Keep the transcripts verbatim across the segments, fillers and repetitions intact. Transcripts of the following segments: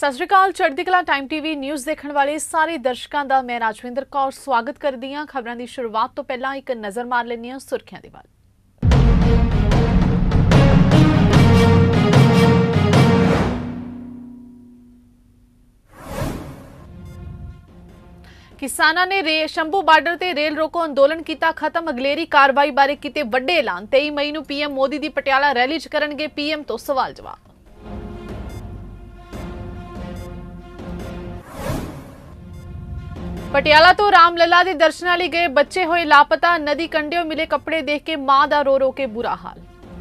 सत श्री अकाल। चढ़दी कला टाइम टीवी न्यूज़ देखने वाले सारे दर्शकों का मैं राजविंदर कौर स्वागत करदी हां। खबरों की शुरुआत तो पहला एक नज़र मार लैंदे हां सुर्खियां दे वल। किसानां ने रे शंभू बार्डर ते रेल रोको अंदोलन किया खत्म। अगलेरी कार्रवाई बारे कीते वड्डे ऐलान। तेई मई नूं पीएम मोदी की पटियाला रैली च करनगे पीएम तो सवाल जवाब। पटियाला तो रामलला के दर्शनां लई गए बच्चे होए लापता। नदी कंढे मिले कपड़े देख के मां दा रो रो के बुरा हाल।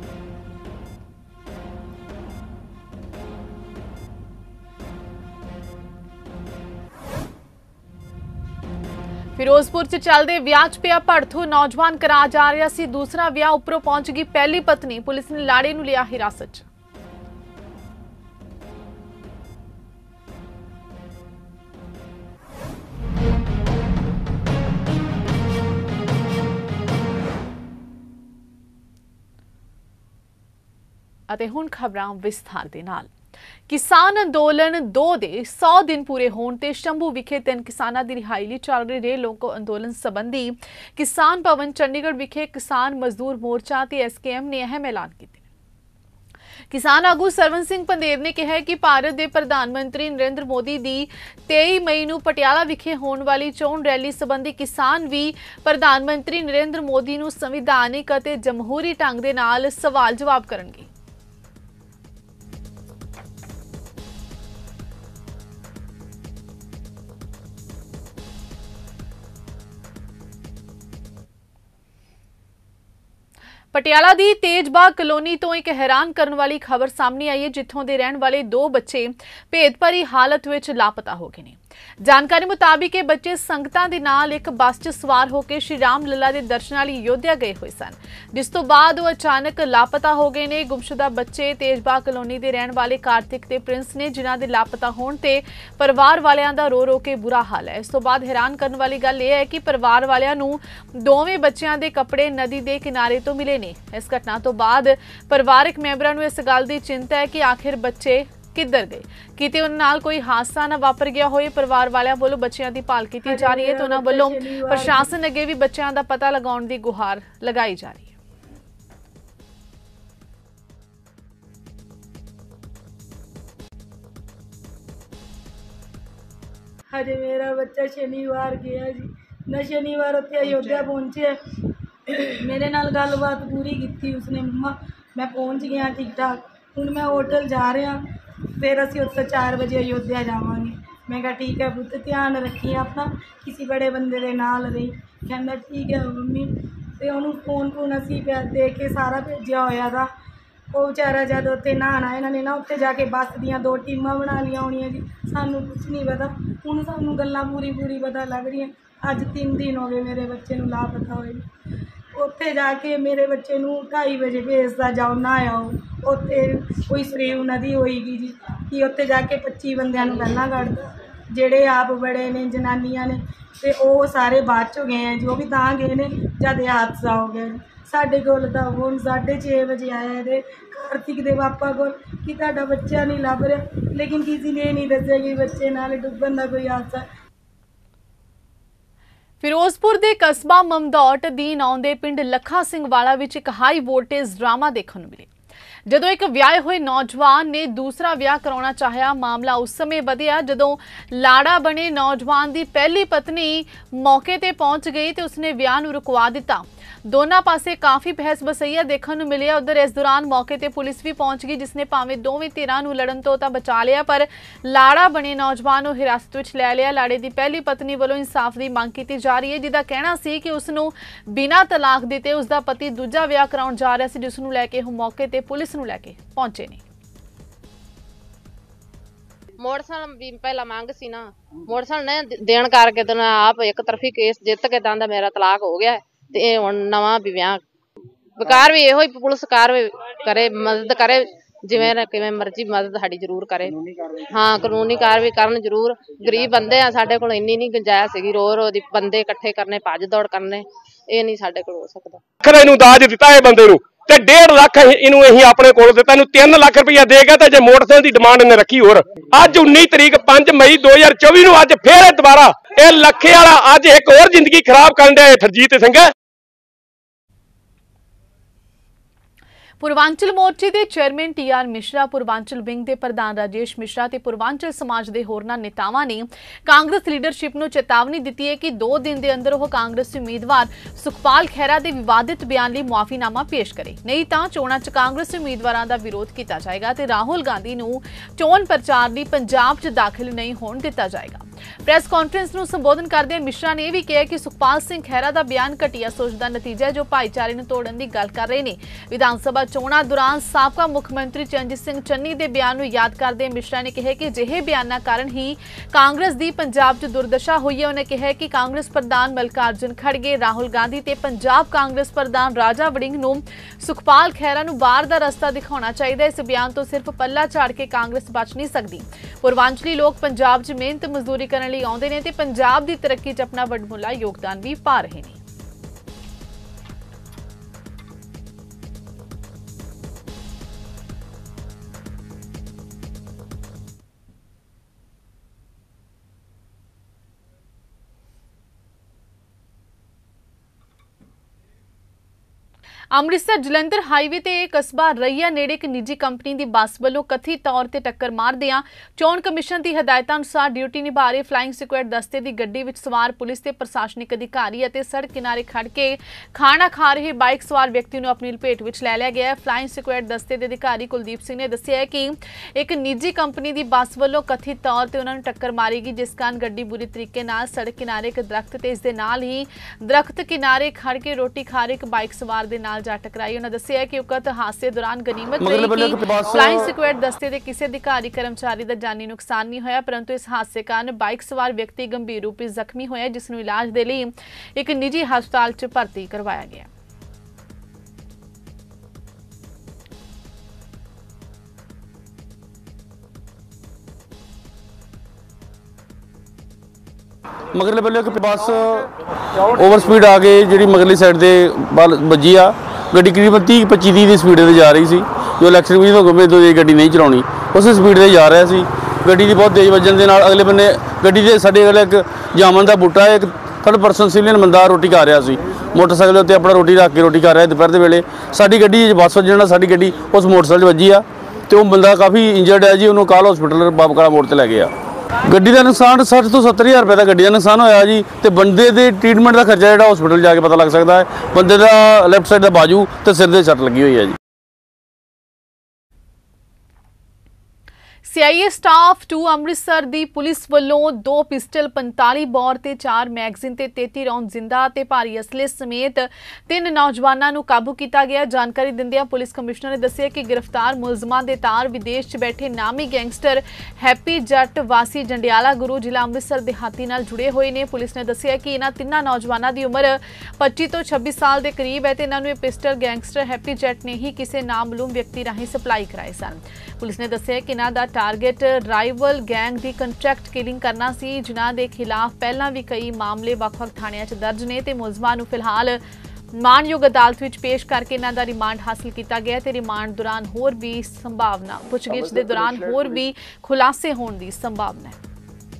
फिरोजपुर च चलदे विआह च पिया भड़थू। नौजवान करा जा रहा सी दूसरा विआह, उपरों पहुंच गई पहली पत्नी। पुलिस ने लाड़े नूं लिया हिरासत च। ਅਤੇ ਹੁਣ ਖਬਰਾਂ ਵਿਸਥਾਰ ਦੇ ਨਾਲ। किसान अंदोलन दो दे सौ दिन पूरे होने ते शंभू विखे तीन किसानां दी रिहाई लई चल रहे रेल लोको अंदोलन संबंधी किसान भवन चंडीगढ़ विखे किसान मजदूर मोर्चा ते एसकेएम ने अहम ऐलान किए। किसान आगू सरवण सिंह पंदेर ने कहा कि भारत के प्रधानमंत्री नरेंद्र मोदी की तेई मई नूं पटियाला विखे होने वाली चोण रैली संबंधी किसान भी प्रधानमंत्री नरेंद्र मोदी नूं संविधानिक अते जमहूरी ढंग दे नाल सवाल जवाब करनगे। पटियाला दी तेजबाग कलोनी तो एक हैरान करने वाली खबर सामने आई है, जिथों दे रहने वाले दो बच्चे भेद भरी हालत विच लापता हो गए ने। जानकारी मुताबिक ये बच्चे संगतां दे नाल एक बस च सवार होकर श्री राम लला दे दर्शनां लई अयोध्या गए हुए सन, जिस तो बाद वो अचानक लापता हो गए ने। गुमशुदा बच्चे तेजबाग कलोनी दे रहने वाले कार्तिक ते प्रिंस ने, जिन्हां दे लापता होण ते परिवार वालियां दा रो रो के बुरा हाल है। इस तो बाद हैरान करने वाली गल यह है कि परिवार वालियां नूं दोवें बच्चियां दे कपड़े नदी दे किनारे तो मिले ने। इस घटना तो बाद परिवारक मैंबरां नूं इस गल दी चिंता है कि आखिर बच्चे किधर गए, किते उन्हां नाल कोई हादसा ना वापर गया होए। परिवार वालियां वालों बच्चियां दी भाल कीती जा रही है तो उन्हां वालों प्रशासन अगे भी बच्चियां दा पता लगाउण दी गुहार लगाई जा रही है। हजे मेरा बच्चा शनिवार गया जी, मैं शनिवार उत्थे अयोध्या पहुंचे, मेरे नाल गलबात पूरी की उसने। मम्मा मैं पहुंच गया ठीक ठाक, हुण मैं होटल जा रहा, फिर असीं उत्थे चार बजे अयोध्या जावांगे। मैं कहा ठीक है पुत्त, ध्यान रखी अपना, किसी बड़े बंदे दे नाल रही। कहंदा ठीक है मम्मी। ते उहनूं फोन फोन असीं दे के सारा भेजिया होया था। वो बेचारा जद उत्थे नहाना, इन्हां ने ना उत्थे जाके बस दियां दो टीमां बना लिया होणियां जी, सानूं कुछ नहीं पता। हुण सानूं गल्लां पूरी पूरी पता लग रही। अज तीन दिन हो गए मेरे बच्चे नूं लापता होए। उत्थे जाके मेरे बच्चे नूं ढाई बजे भेजदा, जाओ ना आओ। उत्थे कोई सरेव नदी होएगी जी कि उत्थे जाके पच्ची बंदियां नूं गल्लां कढदा, जेड़े आप बड़े ने जनानियां ने ते ओह सारे बाद चों गए हैं जी। वो भी तां गए ने जद ये हादसा हो गया। साडे कोल तां हुण साढ़े छे बजे आया ते कार्तिक दे पापा कोल कि तुहाडा बच्चा नहीं लभ रहा, लेकिन किसी ने नहीं दस्सिया कि बच्चे नाल डुब्बन दा कोई हादसा। फिरोजपुर के कस्बा ममदौट अधीन आउंदे पिंड लखा सिंह वाला विच एक हाई वोल्टेज ड्रामा देखने को मिले। जदों एक विआहे हुए नौजवान ने दूसरा विआह कराउणा चाहिया, मामला उस समय वधिया जदों लाड़ा बने नौजवान की पहली पत्नी मौके ते पहुंच गई तो उसने विआह नूं रुकवा दिता। दोनों पासे काफ़ी बहस बसैया देखने को मिले। उधर इस दौरान मौके ते पुलिस भी पहुंच गई, जिसने भावें दोवें धिरां नूं लड़न तो तां बचा लिया, पर लाड़ा बने नौजवान नूं हिरासत विच लै लिया। लाड़े की पहली पत्नी वालों इंसाफ की मांग की जा रही है, जिसका कहना सी कि उसनूं बिना तलाक दिते उसका पति दूजा विआह कराउण जा रहा सी, जिसनूं लैके हुण मौके ते पुलिस नूं लैके पहुंचे ने। मोटरसाइकिल भी पहला मांग सी ना, मोटरसाइकिल ने देण करके तो आप एक तरफी केस जित के तां दा मेरा तलाक हो गया ते हुण नवां भी विआह बेकार भी इहो ही पुलिस कार्रवाई करे, मदद करे, जिवें किवें मर्जी मदद साडी जरूर करे। हाँ कानूनी कार्रवाई करन जरूर। गरीब बंदे आ, साडे कोल इन्नी नहीं गुंजाइश सीगी रो रो दी बंदे इकट्ठे करने, भज दौड़ करने, ये नहीं साडे कोल हो सकदा। खरे नूं दाज दिता है बंदे नूं, ਤੇ डेढ़ ਲੱਖ ਇਹਨੂੰ ਅਸੀਂ ਆਪਣੇ ਕੋਲ ਦਿੱਤਾ, ਇਹਨੂੰ तीन ਲੱਖ ਰੁਪਇਆ ਦੇਗਾ ਤੇ ਜੇ ਮੋਟਰਸਾਈਕਲ ਦੀ ਡਿਮਾਂਡ ਇਹਨੇ ਰੱਖੀ ਹੋਰ। ਅੱਜ उन्नीस ਤਰੀਕ पांच मई दो हज़ार चौबीस ਨੂੰ ਅੱਜ ਫੇਰ ਦੁਬਾਰਾ ਇਹ ਲੱਖੇ ਵਾਲਾ ਅੱਜ ਇੱਕ ਹੋਰ ਜ਼ਿੰਦਗੀ ਖਰਾਬ ਕਰਨ ਡਿਆ ਹਰਜੀਤ ਸਿੰਘ। पूर्वांचल मोर्चे के chairman T R Mishra, Purvanchal wing के प्रधान राजेश मिश्रा ते पूर्वांचल समाज के होरनां नेतावां ने कांग्रेस लीडरशिप नूं चेतावनी दी है कि दो दिन के अंदर वह कांग्रेसी उम्मीदवार सुखपाल खैरा के विवादित बयान लई मुआफीनामा पेश करे, नहीं तो चोणां च कांग्रेसी उम्मीदवारों का विरोध किया जाएगा ते राहुल गांधी नूं चोण प्रचार लई पंजाब च दाखिल नहीं होण दिता जाएगा। प्रेस कॉन्फ्रेंस नूं संबोधन करदे मिश्रा ने भी कहा कि सुखपाल सिंह खैरा का बयान घटिया सोच का नतीजा है जो भाईचारे नूं तोड़न की गल कर रहे हैं। विधान सभा चोणां दौरान साबका मुख मंत्री चरणजीत सिंह चन्नी के बयान नूं याद करदे मिश्रा ने कहा कि अजिहे बयानां कारण ही कांग्रेस की पंजाब च दुर्दशा हुई है। उन्होंने कहा कि कांग्रेस प्रधान मल्लिकार्जुन खड़गे, राहुल गांधी ते पंजाब कांग्रेस प्रधान राजा वड़िंग नूं सुखपाल खैरा नूं बाहर दा रस्ता दिखाउणा चाहीदा। इस बयान तो सिर्फ पल्ला झाड़ के कांग्रेस बच नहीं सकती। पूर्वांचली लोग पंजाब च मेहनत मजदूरी करने लई आउंदे ने ते पंजाब दी तरक्की च अपना वडमुला योगदान भी पा रहे हैं। ਅੰਮ੍ਰਿਤਸਰ ਜਲੰਧਰ ਹਾਈਵੇ ਤੇ ਕਸਬਾ ਰਈਆ ਨੇੜੇ ਇੱਕ ਨਿੱਜੀ ਕੰਪਨੀ ਦੀ ਬੱਸ ਵੱਲੋਂ ਕਥਿਤ ਤੌਰ ਤੇ ਟੱਕਰ ਮਾਰਦਿਆਂ ਚੋਣ ਕਮਿਸ਼ਨ ਦੀ ਹਦਾਇਤਾਂ ਅਨੁਸਾਰ ਡਿਊਟੀ ਨਿਭਾ ਰਹੇ ਫਲਾਈਂਗ ਸਕੁਐਡ ਦਸਤੇ ਦੀ ਗੱਡੀ ਵਿੱਚ ਸਵਾਰ ਪੁਲਿਸ ਤੇ ਪ੍ਰਸ਼ਾਸਨਿਕ ਅਧਿਕਾਰੀ ਅਤੇ ਸੜਕ ਕਿਨਾਰੇ ਖੜ ਕੇ ਖਾਣਾ ਖਾ ਰਹੇ ਬਾਈਕ ਸਵਾਰ ਵਿਅਕਤੀ ਨੂੰ ਆਪਣੀ ਲਪੇਟ ਵਿੱਚ ਲੈ ਲਿਆ ਗਿਆ ਹੈ। ਫਲਾਈਂਗ ਸਕੁਐਡ ਦਸਤੇ ਦੇ ਅਧਿਕਾਰੀ ਕੁਲਦੀਪ ਸਿੰਘ ਨੇ ਦੱਸਿਆ ਹੈ ਕਿ ਇੱਕ ਨਿੱਜੀ ਕੰਪਨੀ ਦੀ ਬੱਸ ਵੱਲੋਂ ਕਥਿਤ ਤੌਰ ਤੇ ਉਹਨਾਂ ਨੂੰ ਟੱਕਰ ਮਾਰੀ ਗਈ, ਜਿਸ ਕਾਰਨ ਗੱਡੀ ਬੁਰੀ ਤਰੀਕੇ ਨਾਲ ਸੜਕ ਕਿਨਾਰੇ ਇੱਕ ਦਰਖਤ ਤੇ ਇਸ ਦੇ ਨਾਲ ਹੀ ਦਰਖਤ ਕਿਨਾਰੇ ਖੜ ਕੇ ਰੋਟੀ ਖਾ ਰਹੇ ਇੱਕ ਬਾਈਕ ਸਵਾਰ ਦੇ ਨਾਲ जा टकराई। उन्होंने दस्सिया कि उक्त हादसे दौरान गनीमत रही कि फ्लाइंग स्क्वाड दस्ते के किसी अधिकारी कर्मचारी का जानी नुकसान नहीं होया, परंतु इस हादसे कारण बाइक सवार व्यक्ति गंभीर रूप से जख्मी होया, जिसनूं इलाज के लिए एक निजी हस्पताल च भर्ती करवाया गया। मगरले बल्ले बस ओवर स्पीड आ गई जी मगरली साइड से बल बजी आ गड्डी करीबन तीह पच्ची तीह की स्पीड से जा रही सी। जो इलैक्शन कमीशन हुक्म है तो ये गड्डी नहीं चलानी, उस स्पीड से जा रहा सी। गड्डी की बहुत तेज़ वजन के नाल अगले बन्ने गड्डी के साढ़े अगले एक जामन का बूटा एक थर्ड परसन सिविलियन बंदा रोटी खा रहा सी, मोटरसाइकिल उत्ते अपना रोटी रख के रोटी खा रहा दोपहर के वेले। साडी गड्डी बस वजन साडी गड्डी उस मोटरसाइकिल वजी आ तो वो बंदा काफ़ी इंजर्ड है जी, उन्होंने काल हॉस्पिटल बाबकाला मोड़ से लै गया। गड्डी का नुकसान सठ तो सत्तर हज़ार रुपये का गड्डी का नुकसान होया जी, तो बंदे के ट्रीटमेंट का खर्चा जो हॉस्पिटल जाके पता लग सकता है। बंदे का लैफ्ट साइड का बाजू तो सिर से सट लगी हुई है जी। सीआईए स्टाफ टू अमृतसर दी पुलिस वालों दो पिस्टल पैंताली बौर ते चार मैगजीन ते तैंती राउंड जिंदा ते भारी असले समेत तीन नौजवानों नूं काबू किया गया। जानकारी दिंदियां पुलिस कमिश्नर ने दस्सिया कि गिरफ्तार मुलजमां दे तार विदेश च बैठे नामी गैंगस्टर हैप्पी जट वासी जंडियाला गुरु जिला अमृतसर देहाती नाल जुड़े हुए ने। पुलिस ने दस्सिया कि इन्हां तिन्नां नौजवानों की उम्र पच्ची तो छब्बीस साल के करीब है ते इन्हां नूं पिस्टल गैंगस्टर हैप्पी जट ने ही किसी नामलूम व्यक्ति राही सप्लाई कराए सन। पुलिस ने दस्सिया कि इन्हां दा टारगेट राइवल गैंग की कंट्रैक्ट किलिंग करना सी, जिन्हां दे खिलाफ पहला भी कई मामले वख-वख थाणियां च दर्ज ने ते मुलजमां नूं फिलहाल मानयोग अदालत विच पेश करके इन्हां दा रिमांड हासिल किया गया ते रिमांड दौरान होर भी संभावना पुछगिछ दे दौरान होर भी खुलासे होने की संभावना है।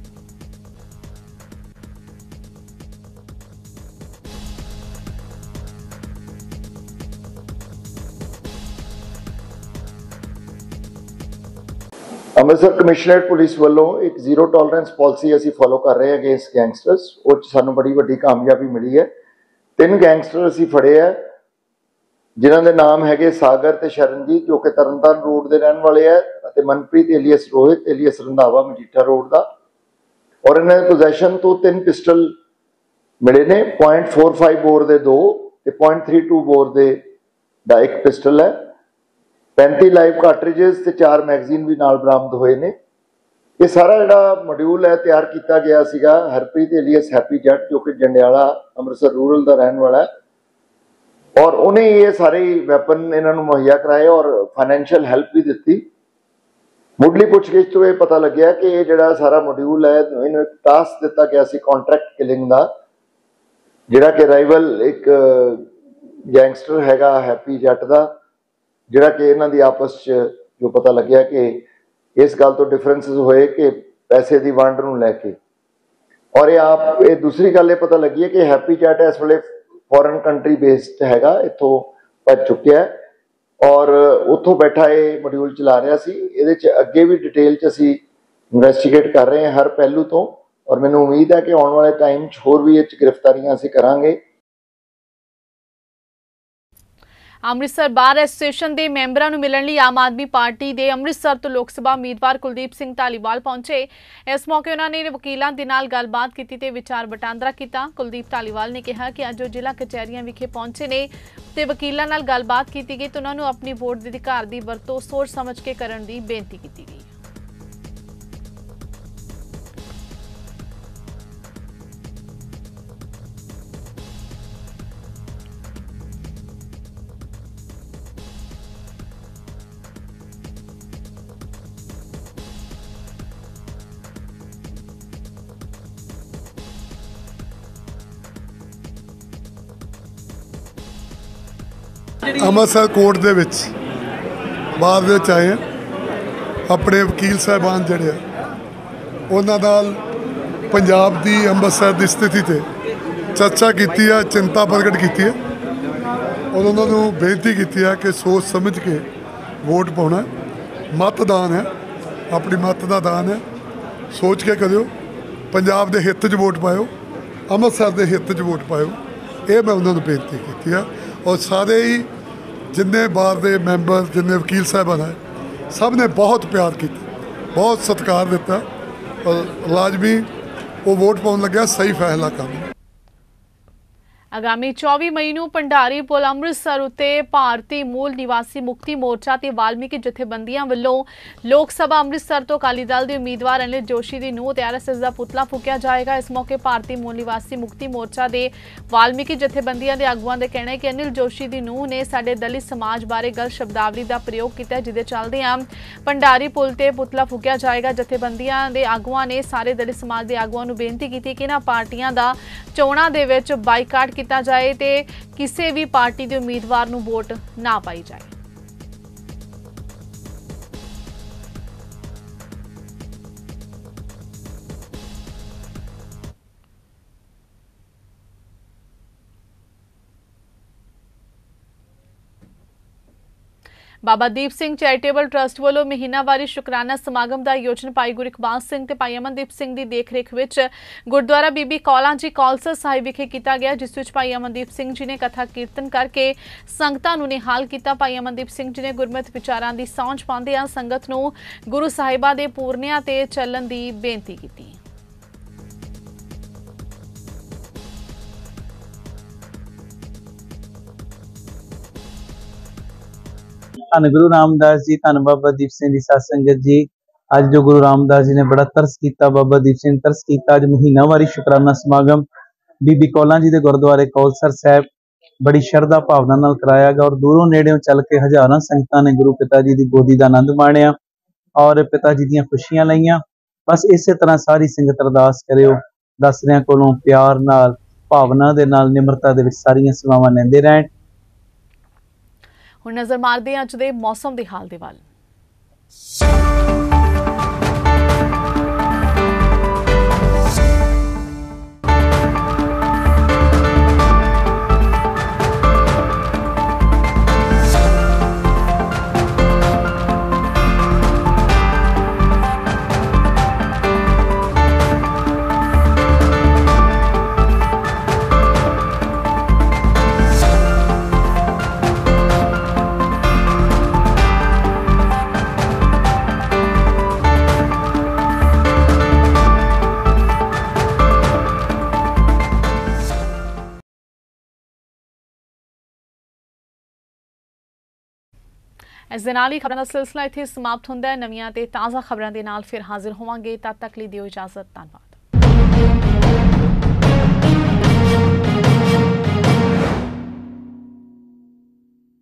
ਅੰਮ੍ਰਿਤਸਰ ਕਮਿਸ਼ਨਰੇਟ ਪੁਲਿਸ ਵੱਲੋਂ ਇੱਕ ਜ਼ੀਰੋ ਟੋਲਰੈਂਸ ਪਾਲਿਸੀ ਅਸੀਂ ਫੋਲੋ ਕਰ ਰਹੇ ਹਾਂ ਅਗੇਂਸਟ ਗੈਂਗਸਟਰਸ। ਉਹ 'ਚ ਸਾਨੂੰ ਬੜੀ ਵੱਡੀ ਕਾਮਯਾਬੀ ਮਿਲੀ ਹੈ। ਤਿੰਨ ਗੈਂਗਸਟਰ ਅਸੀਂ ਫੜੇ ਹੈ ਜਿਨ੍ਹਾਂ ਦੇ ਨਾਮ ਹੈਗੇ ਸਾਗਰ ਤੇ ਸ਼ਰਨਜੀਤ, ਜੋ ਕਿ ਤਰਨਤਾਰਨ ਰੋਡ ਦੇ ਰਹਿਣ ਵਾਲੇ ਹੈ, ਅਤੇ Manpreet alias Rohit alias Randhawa Majitha road ਦਾ। ਔਰ ਇਹਨਾਂ ਦੇ ਪੋਜੈਸ਼ਨ ਤੋਂ ਤਿੰਨ ਪਿਸਟਲ ਮਿਲੇ ਨੇ, ਪੁਆਇੰਟ ਫੋਰ ਫਾਈਵ ਬੋਰ ਦੇ ਦੋ ਤੇ ਪੁਆਇੰਟ ਥ੍ਰੀ ਟੂ ਬੋਰ ਦੇ ਦਾ ਇੱਕ ਪਿਸਟਲ ਹੈ। पैंती लाइव कार्ट्रिजेस ते चार मैगजीन भी नाल बरामद हुए ने। ये सारा जिहड़ा मॉड्यूल है तैयार किया गया सीगा हरप्रीत एलियस हैप्पी जट, जो कि जंडियाला अमृतसर रूरल का रहने वाला है, और उन्हें ये सारे वैपन इन्होंने मुहैया कराए और फाइनैंशियल हेल्प भी दी। मुढ़ली पुछगिछ तो यह पता लग्या कि ये जिहड़ा सारा मॉड्यूल है इन्होंने टास्क दिता गया सी कॉन्ट्रैक्ट किलिंग का, जिहड़ा कि राइवल एक ਗੈਂਗਸਟਰ ਹੈਗਾ ਹੈਪੀ ਜੱਟ ਦਾ, ਜਿਹੜਾ ਕਿ ਇਹਨਾਂ ਦੀ ਆਪਸ 'ਚ ਜੋ ਪਤਾ ਲੱਗਿਆ ਕਿ ਇਸ ਗੱਲ ਤੋਂ ਡਿਫਰੈਂਸਿਸ ਹੋਏ ਕਿ ਪੈਸੇ ਦੀ ਵੰਡ ਨੂੰ ਲੈ ਕੇ। ਔਰ ਇਹ ਆਪ ਇਹ ਦੂਸਰੀ ਗੱਲ ਇਹ ਪਤਾ ਲੱਗੀ ਹੈ ਕਿ ਹੈਪੀ ਜੱਟ ਇਸ ਵੇਲੇ ਫੋਰਨ ਕੰਟਰੀ ਬੇਸਡ ਹੈਗਾ, ਇੱਥੋਂ ਭੱਜ ਚੁੱਕਿਆ ਔਰ ਉੱਥੋਂ ਬੈਠਾ ਇਹ ਮੋਡਿਊਲ ਚਲਾ ਰਿਹਾ ਸੀ। ਇਹਦੇ 'ਚ ਅੱਗੇ ਵੀ ਡਿਟੇਲ 'ਚ ਅਸੀਂ ਇਨਵੈਸਟੀਗੇਟ ਕਰ ਰਹੇ ਹਾਂ ਹਰ ਪਹਿਲੂ ਤੋਂ, ਔਰ ਮੈਨੂੰ ਉਮੀਦ ਹੈ ਕਿ ਆਉਣ ਵਾਲੇ ਟਾਈਮ 'ਚ ਹੋਰ ਵੀ ਇਹ 'ਚ ਗ੍ਰਿਫਤਾਰੀਆਂ ਅਸੀਂ ਕਰਾਂਗੇ। ਅੰਮ੍ਰਿਤਸਰ ਬਾਰ ਐਸੋਸੀਏਸ਼ਨ ਦੇ ਮੈਂਬਰਾਂ ਨੂੰ ਮਿਲਣ ਲਈ ਆਮ ਆਦਮੀ ਪਾਰਟੀ ਦੇ ਅੰਮ੍ਰਿਤਸਰ ਤੋਂ ਲੋਕ ਸਭਾ ਉਮੀਦਵਾਰ ਕੁਲਦੀਪ ਸਿੰਘ ਧਾਲੀਵਾਲ ਪਹੁੰਚੇ। ਇਸ ਮੌਕੇ ਉਹਨਾਂ ਨੇ ਵਕੀਲਾਂ ਦੇ ਨਾਲ ਗੱਲਬਾਤ ਕੀਤੀ ਤੇ ਵਿਚਾਰ ਵਟਾਂਦਰਾ ਕੀਤਾ। ਕੁਲਦੀਪ ਧਾਲੀਵਾਲ ਨੇ ਕਿਹਾ ਕਿ ਅੱਜ ਉਹ ਜ਼ਿਲ੍ਹਾ ਕਚਹਿਰੀਆਂ ਵਿਖੇ ਪਹੁੰਚੇ ਨੇ ਤੇ ਵਕੀਲਾਂ ਨਾਲ ਗੱਲਬਾਤ ਕੀਤੀ ਗਈ ਤੇ ਉਹਨਾਂ ਨੂੰ ਆਪਣੀ ਵੋਟ ਦੇ ਅਧਿਕਾਰ ਦੀ ਵਰਤੋਂ ਸੋਚ ਸਮਝ ਕੇ ਕਰਨ ਦੀ ਬੇਨਤੀ ਕੀਤੀ ਗਈ। ਅੰਮ੍ਰਿਤਸਰ ਕੋਰਟ ਦੇ ਵਿੱਚ ਬਾਹਰ ਦੇ ਵਿੱਚ ਆਏ ਹਾਂ। ਆਪਣੇ ਵਕੀਲ ਸਾਹਿਬਾਨ ਜਿਹੜੇ ਆ ਉਹਨਾਂ ਨਾਲ ਪੰਜਾਬ ਦੀ ਅੰਮ੍ਰਿਤਸਰ ਦੀ ਸਥਿਤੀ ਤੇ ਚਰਚਾ ਕੀਤੀ ਆ, ਚਿੰਤਾ ਪ੍ਰਗਟ ਕੀਤੀ ਹੈ ਔਰ ਉਹਨਾਂ ਨੂੰ ਬੇਨਤੀ ਕੀਤੀ ਹੈ ਕਿ ਸੋਚ ਸਮਝ ਕੇ ਵੋਟ ਪਾਉਣਾ। ਮਤਦਾਨ ਹੈ, ਆਪਣੀ ਮਤ ਦਾ ਦਾਨ ਹੈ, ਸੋਚ ਕੇ ਕਰਿਓ। ਪੰਜਾਬ ਦੇ ਹਿੱਤ 'ਚ ਵੋਟ ਪਾਇਓ, ਅੰਮ੍ਰਿਤਸਰ ਦੇ ਹਿੱਤ 'ਚ ਵੋਟ ਪਾਇਓ, ਇਹ ਮੈਂ ਉਹਨਾਂ ਨੂੰ ਬੇਨਤੀ ਕੀਤੀ ਆ। ਔਰ ਸਾਰੇ ਹੀ ਜਿੰਨੇ ਬਾਹਰ ਦੇ ਮੈਂਬਰ, ਜਿੰਨੇ ਵਕੀਲ ਸਾਹਿਬਾਨ ਹੈ, ਸਭ ਨੇ ਬਹੁਤ ਪਿਆਰ ਕੀਤਾ, ਬਹੁਤ ਸਤਿਕਾਰ ਦਿੱਤਾ ਔਰ ਲਾਜ਼ਮੀ ਉਹ ਵੋਟ ਪਾਉਣ ਲੱਗਿਆ ਸਹੀ ਫੈਸਲਾ ਕਰਨ। ਆਗਾਮੀ ਚੌਵੀ ਮਈ ਨੂੰ ਭੰਡਾਰੀ ਪੁਲ ਅੰਮ੍ਰਿਤਸਰ ਉੱਤੇ ਭਾਰਤੀ ਮੂਲ ਨਿਵਾਸੀ ਮੁਕਤੀ ਮੋਰਚਾ ਤੇ ਵਾਲਮੀਕੀ ਜਥੇਬੰਦੀਆਂ ਵੱਲੋਂ ਲੋਕ ਸਭਾ ਅੰਮ੍ਰਿਤਸਰ ਤੋਂ ਅਕਾਲੀ ਦਲ ਦੇ ਉਮੀਦਵਾਰ ਅਨਿਲ ਜੋਸ਼ੀ ਦੀ ਨੂੰਹ ਤੇ ਆਰ ਐਸ ਐਸ ਦਾ ਪੁਤਲਾ ਫੂਕਿਆ ਜਾਏਗਾ। ਇਸ ਮੌਕੇ ਭਾਰਤੀ ਮੂਲ ਨਿਵਾਸੀ ਮੁਕਤੀ ਮੋਰਚਾ ਦੇ ਵਾਲਮੀਕੀ ਜਥੇਬੰਦੀਆਂ ਦੇ ਆਗੂਆਂ ਦਾ ਕਹਿਣਾ ਹੈ ਕਿ ਅਨਿਲ ਜੋਸ਼ੀ ਦੀ ਨੂੰਹ ਨੇ ਸਾਡੇ ਦਲਿਤ ਸਮਾਜ ਬਾਰੇ ਗਲਤ ਸ਼ਬਦਾਵਲੀ ਦਾ ਪ੍ਰਯੋਗ ਕੀਤਾ, ਜਿਹਦੇ ਚੱਲਦਿਆਂ ਭੰਡਾਰੀ ਪੁਲ ਤੇ ਪੁਤਲਾ ਫੂਕਿਆ ਜਾਏਗਾ। ਜਥੇਬੰਦੀਆਂ ਦੇ ਆਗੂਆਂ ਨੇ ਸਾਰੇ ਦਲਿਤ ਸਮਾਜ ਦੇ ਆਗੂਆਂ ਨੂੰ ਬੇਨਤੀ ਕੀਤੀ ਕਿ ਇਹਨਾਂ ਪਾਰਟੀਆਂ ਦਾ ਚੋਣਾਂ ਦੇ ਵਿੱਚ ਬਾਈਕਾਟ ਕੀਤਾ ਜਾਏ ਤੇ ਕਿਸੇ ਵੀ ਪਾਰਟੀ ਦੇ ਉਮੀਦਵਾਰ ਨੂੰ ਵੋਟ ਨਾ ਪਾਈ ਜਾਏ। ਬਾਬਾ ਦੀਪ ਸਿੰਘ ਚੈਰੀਟੇਬਲ ਟਰਸਟ ਵੱਲੋਂ ਮਹੀਨਾਵਾਰੀ ਸ਼ੁਕਰਾਨਾ ਸਮਾਗਮ ਦਾ ਆਯੋਜਨ ਭਾਈ ਗੁਰਇਕਬਾਲ ਸਿੰਘ ਤੇ ਭਾਈ ਅਮਨਦੀਪ ਸਿੰਘ ਦੀ ਦੇਖਰੇਖ ਵਿੱਚ ਗੁਰਦੁਆਰਾ ਬੀਬੀ ਕੌਲਾਂ ਜੀ ਕੌਲਸਰ ਸਾਹਿਬ ਵਿਖੇ ਕੀਤਾ ਗਿਆ, ਜਿਸ ਵਿੱਚ ਭਾਈ ਅਮਨਦੀਪ ਸਿੰਘ ਜੀ ਨੇ ਕਥਾ ਕੀਰਤਨ ਕਰਕੇ ਸੰਗਤਾਂ ਨੂੰ ਨਿਹਾਲ ਕੀਤਾ। ਭਾਈ ਅਮਨਦੀਪ ਸਿੰਘ ਜੀ ਨੇ ਗੁਰਮਤਿ ਵਿਚਾਰਾਂ ਦੀ ਸਹੁੰ ਪਾਉਂਦਿਆਂ ਸੰਗਤ ਨੂੰ ਗੁਰੂ ਸਾਹਿਬਾਂ ਦੇ ਪੂਰਨਿਆਂ ਤੇ ਚੱਲਣ ਦੀ ਬੇਨਤੀ ਕੀਤੀ। ਧੰਨ ਗੁਰੂ ਰਾਮਦਾਸ जी, धन बाबा दीप सिंह जी साध संगत जी। अज जो गुरु रामदास जी ने बड़ा तरस किया, बाबा दीप सिंह तरस किया। अज महीनावारी शुकराना समागम बीबी कौलां जी के गुरुद्वारे कौलसर साहब बड़ी शरधा भावना नाल कराया गया और दूरों नेड़ों चल के हज़ारां संगतां ने गुरु पिता जी की गोदी का आनंद माणिया और पिता जी दीयां खुशियां लईयां। बस इस तरह सारी संगत अरदास करियो, दसरियां कोलों प्यार नाल, भावना दे नाल, निमरता दे विच सारियां सेवावां लैंदे रहण। ਹੁਣ ਨਜ਼ਰ ਮਾਰਦੇ ਹਾਂ ਅੱਜ ਦੇ ਮੌਸਮ ਦੇ ਹਾਲ ਦੇ ਵੱਲ। ਇਸ ਦੇ ਨਾਲ ਹੀ ਖਬਰਾਂ ਦਾ ਸਿਲਸਿਲਾ ਇੱਥੇ ਸਮਾਪਤ ਹੁੰਦਾ ਹੈ। ਨਵੀਆਂ ਤੇ ਤਾਜ਼ਾ ਖਬਰਾਂ ਦੇ ਨਾਲ ਫਿਰ ਹਾਜ਼ਰ ਹੋਵਾਂਗੇ। ਤਦ ਤੱਕ ਲਈ ਦਿਓ ਇਜਾਜ਼ਤ। ਧੰਨਵਾਦ।